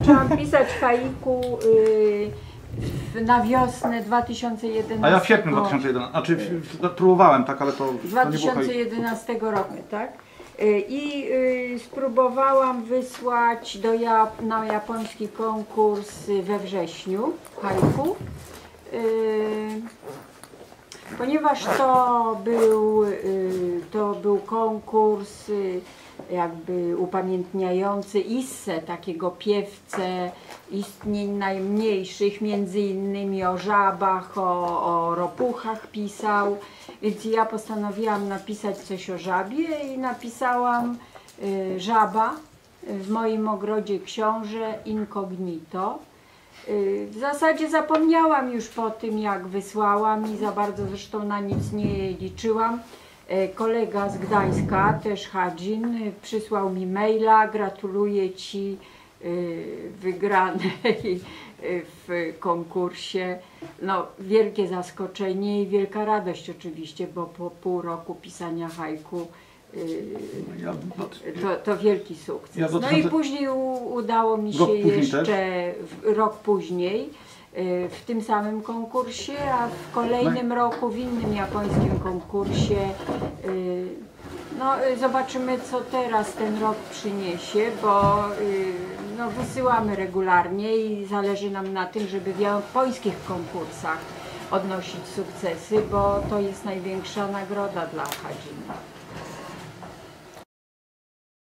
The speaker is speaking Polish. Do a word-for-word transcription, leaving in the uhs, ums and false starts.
zaczęłam pisać haiku yy, na wiosnę dwa tysiące jedenastego. A ja w sierpniu dwa tysiące jedenastego, znaczy w, w, próbowałem, tak, ale to, to dwa tysiące jedenastego roku, tak? I y, spróbowałam wysłać do Jap na japoński konkurs we wrześniu haiku. Y, ponieważ to był, y, to był konkurs y, jakby upamiętniający Issę, takiego piewcę istnień najmniejszych, między innymi o żabach, o, o ropuchach pisał. Więc ja postanowiłam napisać coś o żabie i napisałam y, żaba w moim ogrodzie książę incognito. Y, w zasadzie zapomniałam już po tym, jak wysłałam i za bardzo zresztą na nic nie liczyłam. Y, kolega z Gdańska, też Hadzin, y, przysłał mi maila: gratuluję Ci y, wygranej w konkursie. No, wielkie zaskoczenie i wielka radość oczywiście, bo po pół roku pisania haiku yy, ja, to, to wielki sukces. Ja no i później u, udało mi się jeszcze w, rok później yy, w tym samym konkursie, a w kolejnym no. roku w innym japońskim konkursie. Yy, no, zobaczymy, co teraz ten rok przyniesie, bo yy, no, wysyłamy regularnie i zależy nam na tym, żeby w japońskich konkursach odnosić sukcesy, bo to jest największa nagroda dla Hadzina.